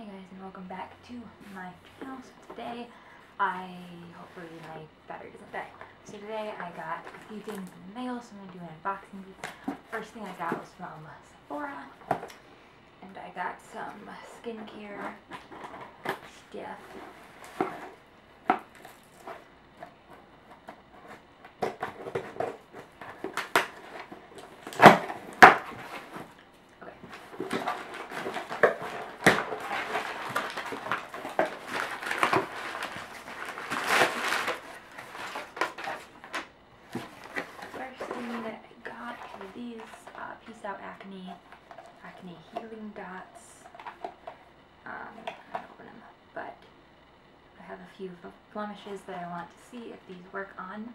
guys, and welcome back to my channel. So today, hopefully my battery doesn't die. So today I got a few things in the mail, so I'm going to do an unboxing video. First thing I got was from Sephora, and I got some skincare stuff. These Peace Out Acne Healing Dots. I don't open them, but I have a few blemishes that I want to see if these work on.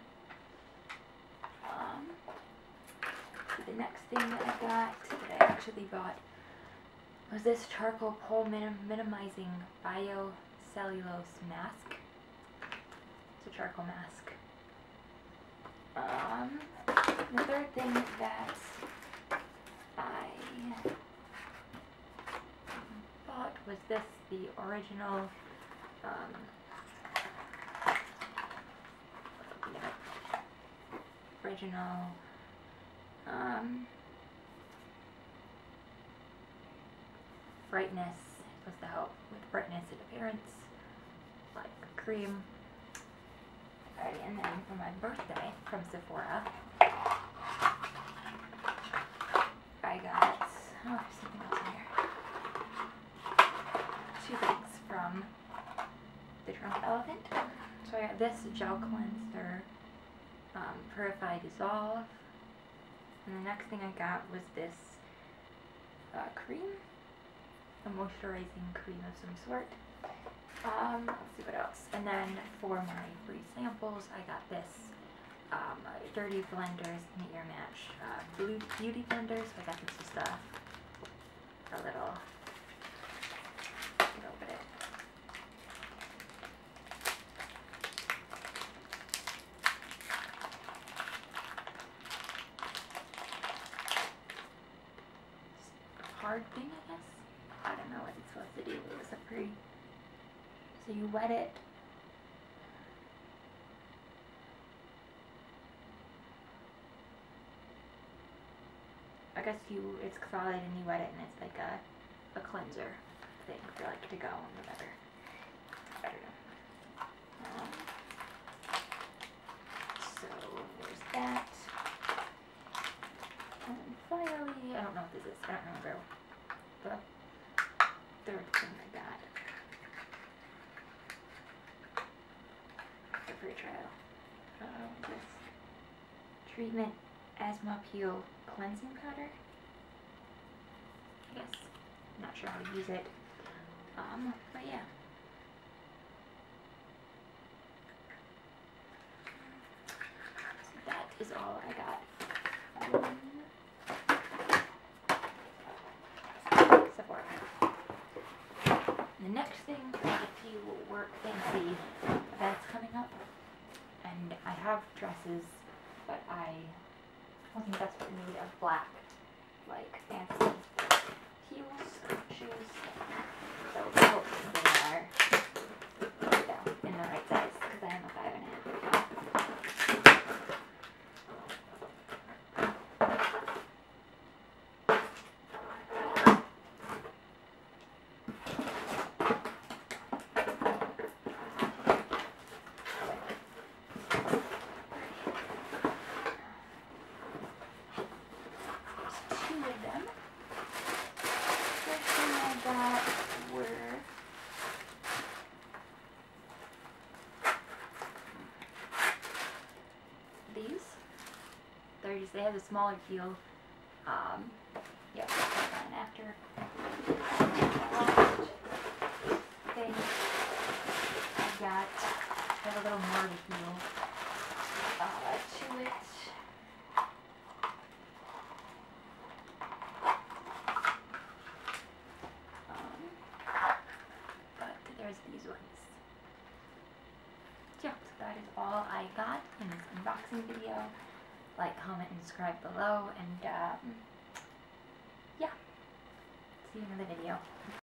The next thing that I got, that I actually bought, was this charcoal pore minimizing biocellulose mask. It's a charcoal mask. The third thing that I bought was this, the original brightness, supposed to help with brightness and appearance, like cream. And then for my birthday from Sephora, I got, there's something else in here. Two things from the Drunk Elephant. So I got this gel cleanser, Purify Dissolve. And the next thing I got was this cream, a moisturizing cream of some sort. Let's see what else. And then for my free samples, I got this Dirty Blenders Meet Your Match Beauty Blender. So I got this just a little bit. Hard thing, I guess. I don't know what it's supposed to do. It was a pretty. So you wet it. I guess it's solid and you wet it and it's like a cleanser thing for like to go and whatever. I don't know. So there's that. And then finally, I don't know what this is. I don't remember the third thing I got. Free trial. This Treatment Asthma Peel Cleansing Powder. I guess. I'm not sure how to use it. But yeah. So that is all I got. Sephora. The next thing, I have a few work fancy events coming up. And I have dresses, but I wasn't desperate need of black, like fancy heels, shoes. So hopefully they are in the right size, because I am a 5.5. They have a smaller heel. Yeah, and after thing I have a little more to heel to it. But there's these ones. Yeah, so that is all I got in this unboxing video. Like, comment, and subscribe below, and yeah, see you in the video.